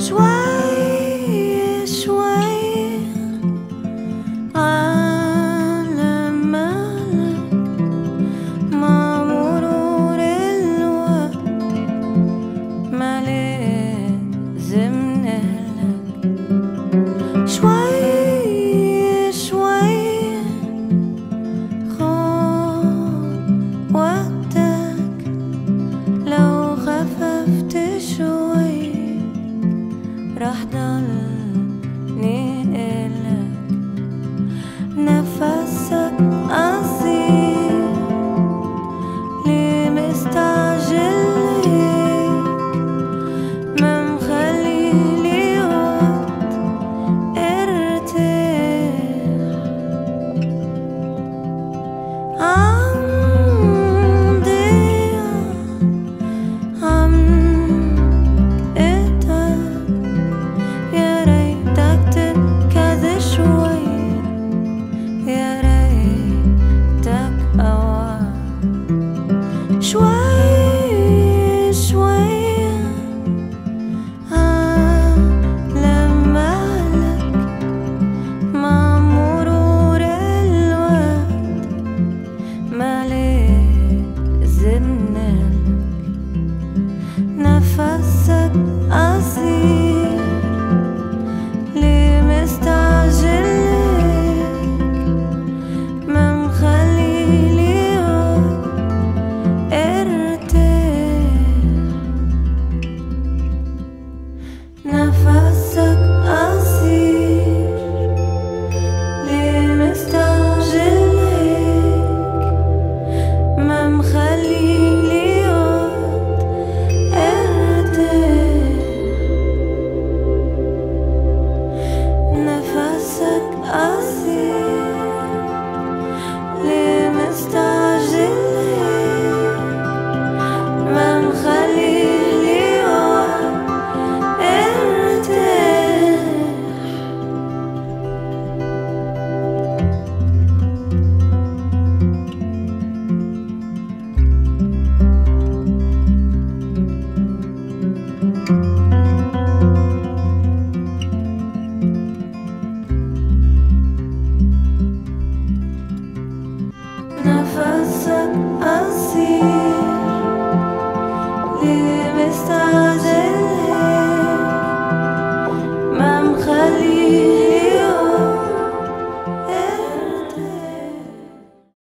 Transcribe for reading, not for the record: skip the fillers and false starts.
شوي شوي على مالك مع مرور الوقت ما لازم نهلك. شوي شوي خد وقتك، لو خففت شوي راح ضلني إلك. نفسك قصير ليه مستعجل هيك؟ ما مخليلي وقت ارتاح. عم ضيع عم اتعب، يا ريتك تركز شوي، يا ريتك أوعى. شوي شوي على مالك مع مرور الوقت ما لازم نهلك. نفسك قصير ليه مستعجل هيك؟ ما مخليلي وقت ارتاح. نفسك قصير ليه مستعجل هيك؟ ما مخليلي وقت ارتاح. نفسك قصير ليه مستعجل هيك؟ ما مخليلي وقت ارتاح. نفسك قصير ليه مستعجل